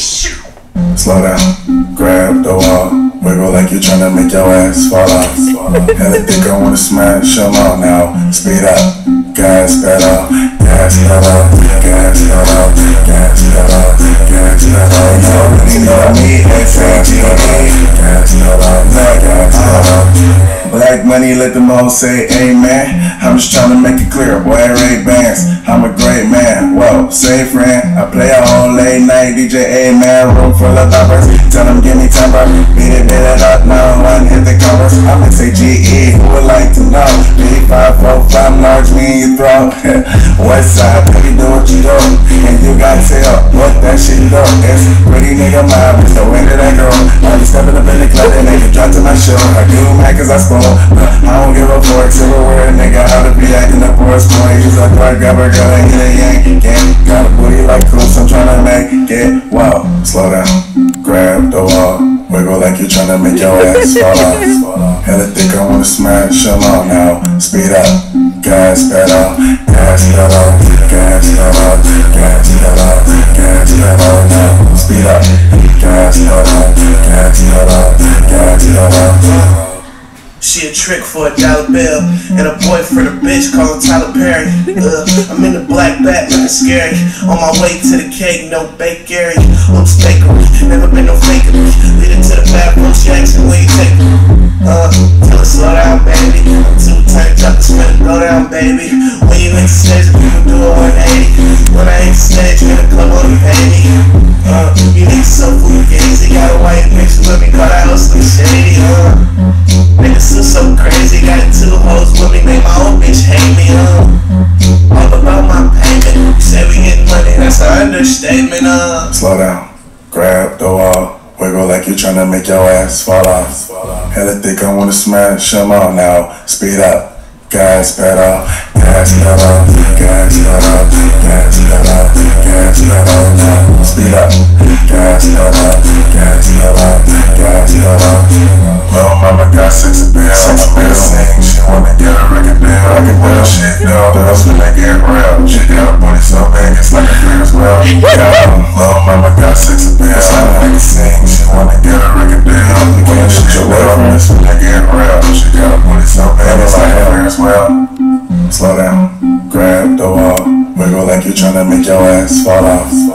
Slow down, grab the wall, wiggle like you're trying to make your ass fall off. Hella think I wanna smash them all now. Speed up, gas pedal, gas pedal, gas pedal, gas pedal, gas pedal. You know me, S-A-G-E, gas pedal, gas pedal. Black money, let them all say amen. I'm just trying to make it clear, boy, Ray Bands. I'm a great man, whoa, say friend. I play a whole late night DJ, amen. Room full of lovers, tell them give me timber. Beat it up, no one hit the covers. I'm S-A-G-E, who would like to know? B545 large me in your throat. West side, baby, do what you do. And you got tell what that shit do. It's pretty nigga mob, it's the way that I go. I'm just stepping up in the club and they can drop to my show. I do mad cause I spoil. I don't give a fork, silverware, nigga, how to be acting up for a spoil. Use a card, grab a girl and get a yank. Got a booty like Coos, I'm tryna make it. Whoa, slow down, grab the wall, wiggle like you're tryna make your ass fall off. Hella think I wanna smash them all now. Speed up, gas pedal, gas pedal, gas pedal, gas pedal, gas pedal now. Speed up, gas pedal, gas pedal, gas pedal. She a trick for $1 bill, and a boy for the bitch called Tyler Perry. I'm in the black bat looking scary. On my way to the cake, no bakery. Oops, bakery, never been no fakery. Lead it to the bathroom, she asking where you take me. Tell her slow down, baby. I'm too tight, drop the spin and go down, baby. When you hit the stage, people do a 180. When I hit the stage, in the club on the baby. You niggas so fugazi, got a white bitch with me, call that house Slim Shady. Niggas so crazy, got 2 hoes with me, make my old bitch hate me, all about my payment. You say we getting money, that's an understatement, Slow down, grab the wall, wiggle like you're tryna make your ass fall off. Hella think I wanna smash them all now. Speed up, gas pedal, gas pedal, gas pedal, gas pedal, gas pedal now. Speed up, gas pedal, gas pedal, gas pedal. Little mama got 6 bills, sing, she wanna get a record deal. Shit, no, that's when they get real. She got a booty so big, it's like a Ferris wheel. Little mama got 6 bills, sing, she wanna get a record deal. Shit, that's when they get real. She got a booty so big, it's like a Ferris wheel. Slow down, grab the wall, wiggle like you're tryna make your ass fall off.